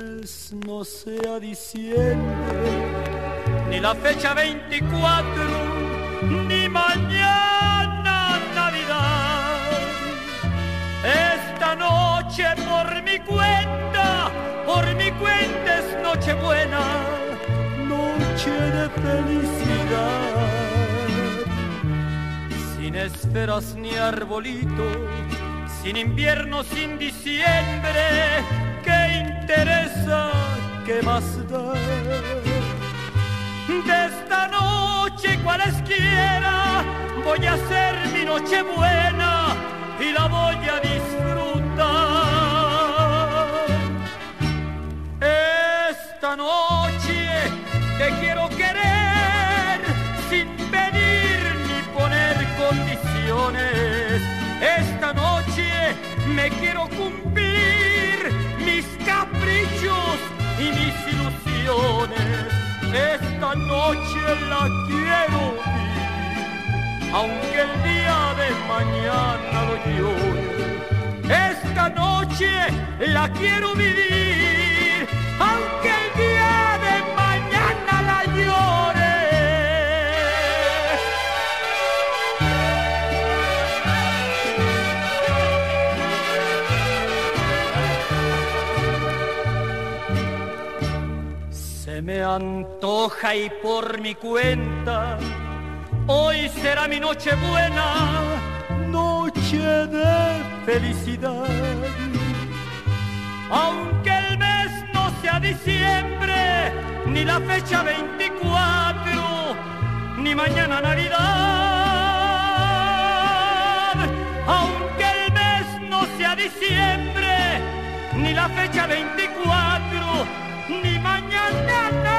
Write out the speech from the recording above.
mes no sea diciembre, ni la fecha 24, ni mañana Navidad. Esta noche por mi cuenta es Nochebuena, noche de felicidad. Sin esferas ni arbolito, sin invierno, sin diciembre, ¿qué interesa? ¿Qué más da? De esta noche cualesquiera voy a hacer mi Nochebuena y la voy a disfrutar. Esta noche te quiero querer sin pedir ni poner condiciones. Esta noche me quiero cumplir mis caprichos y mis ilusiones. Esta noche la quiero vivir, aunque el día de mañana lo llore. Esta noche la quiero vivir, aunque el día de mañana la llore. Se me antoja y por mi cuenta hoy será mi Nochebuena, noche de felicidad. Aunque el mes no sea diciembre, ni la fecha 24, ni mañana Navidad. Aunque el mes no sea diciembre, ni la fecha 24, ni mañana Navidad.